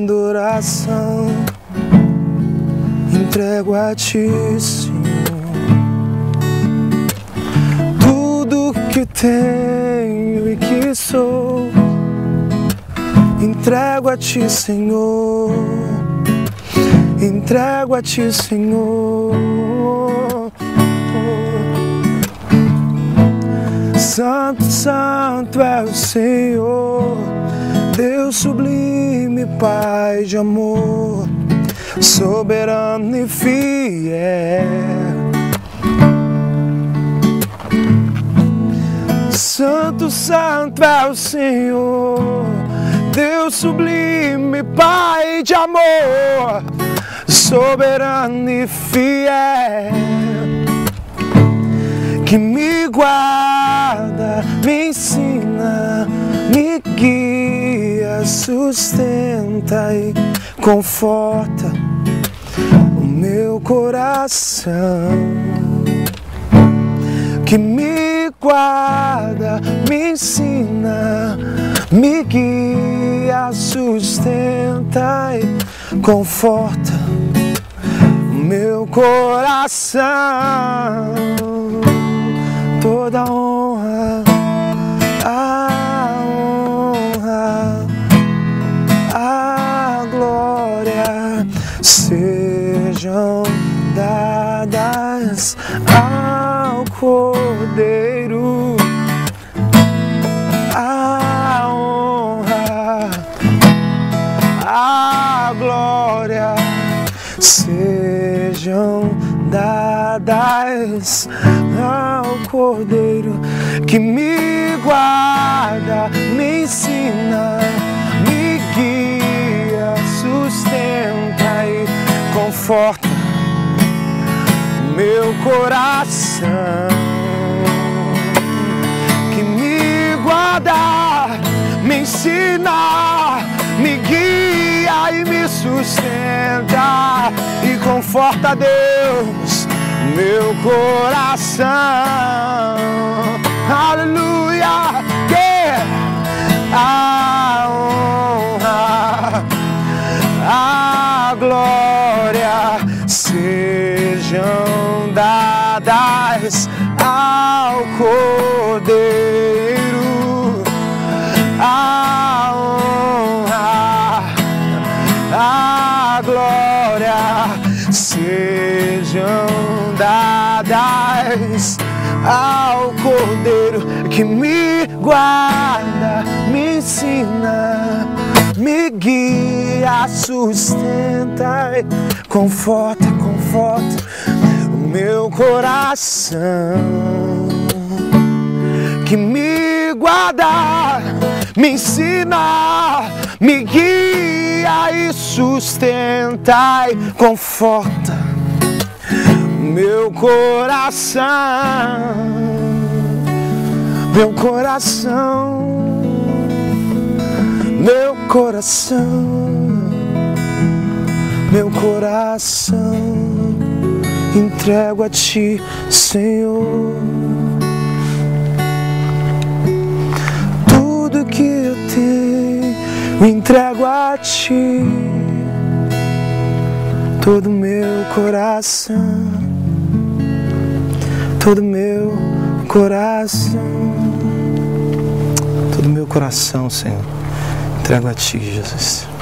adoração entrego a Ti, Senhor. Tudo que tenho e que sou, entrego a Ti, Senhor. Entrego a Ti, Senhor. Santo, santo é o Senhor, Deus sublime, Pai de amor, soberano e fiel. Santo, santo é o Senhor, Deus sublime, Pai de amor, soberano e fiel. Que me guarda, me ensina, me guia, sustenta e conforta o meu coração. Que me guarda, me ensina, me guia, sustenta e conforta o meu coração. Toda honra, a glória sejam dadas ao Cordeiro. A honra, a glória sejam dadas ao Cordeiro. Que me guarda, me ensina, me guia, sustenta e conforta meu coração. Que me guarda, me ensina, me guia e me sustenta e conforta, Deus, meu coração. Aleluia. Yeah. A honra, a glória sejam dadas ao Cordeiro. A honra, a glória sejam dadas ao Cordeiro. Que me guarda, me ensina, me guia, sustenta e conforta, conforta o meu coração. Que me guarda, me ensina, me guia e sustenta e conforta meu coração. Meu coração, meu coração, meu coração, entrego a Ti, Senhor. Tudo que eu tenho, entrego a Ti. Todo meu coração, todo meu coração, todo meu coração, Senhor, entrego a Ti, Jesus.